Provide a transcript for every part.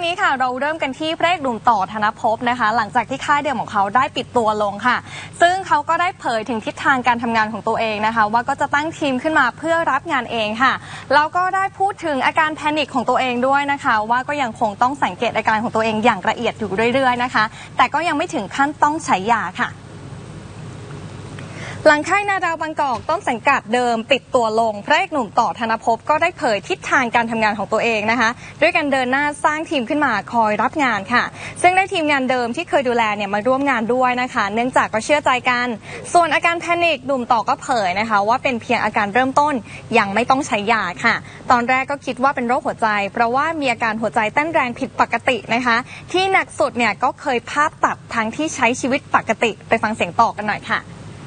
นี้ค่ะเราเริ่มกันที่พระเอกหนุ่มต่อธนภพนะคะหลังจากที่ค่ายเดิมของเขาได้ปิดตัวลงค่ะซึ่งเขาก็ได้เผยถึงทิศทางการทำงานของตัวเองนะคะว่าก็จะตั้งทีมขึ้นมาเพื่อรับงานเองค่ะแล้วก็ได้พูดถึงอาการแพนิคของตัวเองด้วยนะคะว่าก็ยังคงต้องสังเกตอาการของตัวเองอย่างละเอียดอยู่เรื่อยๆนะคะแต่ก็ยังไม่ถึงขั้นต้องใช้ยาค่ะหลังค่ายนาดาวบางกอกต้นสังกัดเดิมปิดตัวลงพระเอกหนุ่มต่อธนภพก็ได้เผยทิศทางการทำงานของตัวเองนะคะด้วยการเดินหน้าสร้างทีมขึ้นมาคอยรับงานค่ะซึ่งได้ทีมงานเดิมที่เคยดูแลเนี่ยมาร่วมงานด้วยนะคะเนื่องจากก็เชื่อใจกันส่วนอาการแพนิคหนุ่มต่อก็เผยนะคะว่าเป็นเพียงอาการเริ่มต้นยังไม่ต้องใช้ยาค่ะตอนแรกก็คิดว่าเป็นโรคหัวใจเพราะว่ามีอาการหัวใจเต้นแรงผิดปกตินะคะที่หนักสุดเนี่ยก็เคยภาพตัดทั้งที่ใช้ชีวิตปกติไปฟังเสียงต่อกันหน่อยค่ะ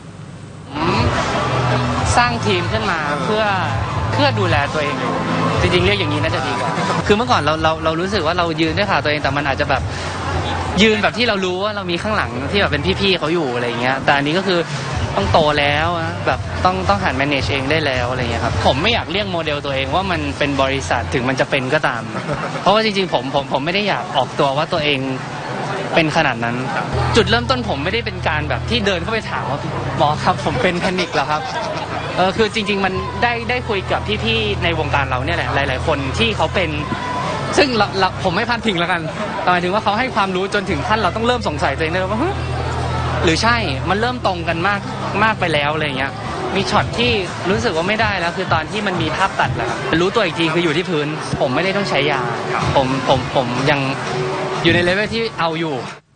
สร้างทีมขึ้นมาเพื่อดูแลตัวเองอยู่จริงๆเรียกอย่างนี้น่าจะดีกว่าคือเมื่อก่อนเรารู้สึกว่าเรายืนด้วยขาตัวเองแต่มันอาจจะแบบยืนแบบที่เรารู้ว่าเรามีข้างหลังที่แบบเป็นพี่ๆเขาอยู่อะไรเงี้ยแต่อันนี้ก็คือต้องโตแล้วแบบต้องหัน manage เองได้แล้วอะไรเงี้ยครับผมไม่อยากเรียกโมเดลตัวเองว่ามันเป็นบริษัทถึงมันจะเป็นก็ตามเพราะว่าจริงๆผมไม่ได้อยากออกตัวว่าตัวเองเป็นขนาดนั้นจุดเริ่มต้นผมไม่ได้เป็นการแบบที่เดินเข้าไปถามว่าหมอครับผมเป็นแพนิคเหรอครับคือจริงๆมันได้คุยกับพี่ๆในวงการเราเนี่ยแหละหลายๆคนที่เขาเป็นซึ่งผมไม่พลาดพิงแล้วกันหมายถึงว่าเขาให้ความรู้จนถึงขั้นเราต้องเริ่มสงสัยตัวเองเลยว่าหรือใช่มันเริ่มตรงกันมากไปแล้วอะไรเงี้ยมีช็อตที่รู้สึกว่าไม่ได้แล้วคือตอนที่มันมีภาพตัดแหละรู้ตัวอีกทีคืออยู่ที่พื้นผมไม่ได้ต้องใช้ยาผมยังอยู่ในเลเวลที่เอาอยู่